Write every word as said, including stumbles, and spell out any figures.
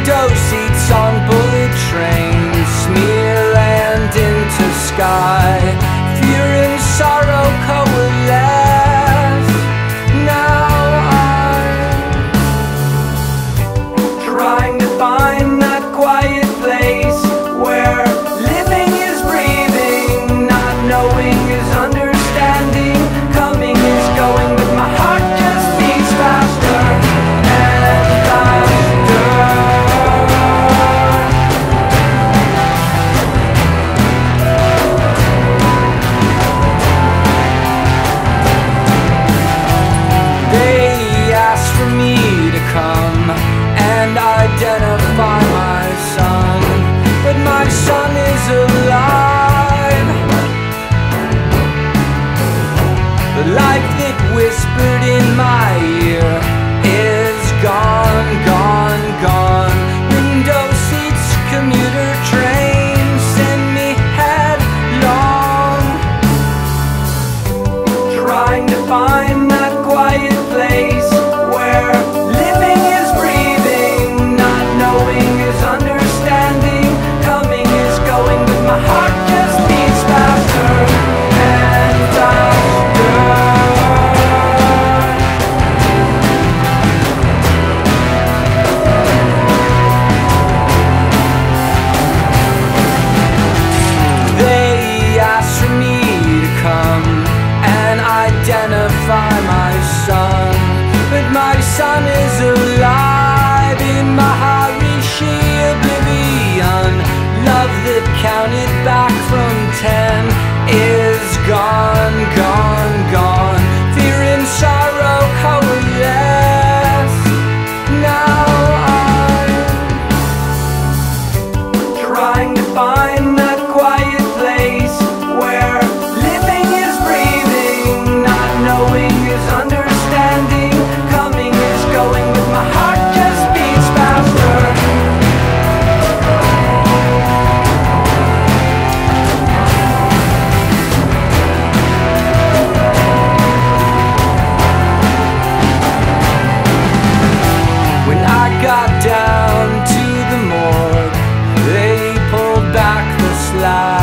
window seats on bullet trains smear land into sky. Fear and sorrow coalesce. Now I'm trying to find that quiet place where living is breathing, not knowing is understanding, coming is going, but my heart just beats faster and faster. They asked for me to come and identify my son, but my son is alive. The life that whispered in my ear is gone, gone, gone. Window seats, commuter trains send me headlong, trying to find that quiet place where living is breathing, not knowing is understanding, coming is going, but my heart just beats faster and faster. They asked for me to come and identify my son, but my son is alive in Maharishi oblivion. Love that counted back from ten is gone, gone, gone. Fear and sorrow coalesce. Now I'm trying to find that quiet place where living is breathing, not knowing is understanding, coming is going, but my heart just beats faster. When I got down to the morgue, they pulled back the slab.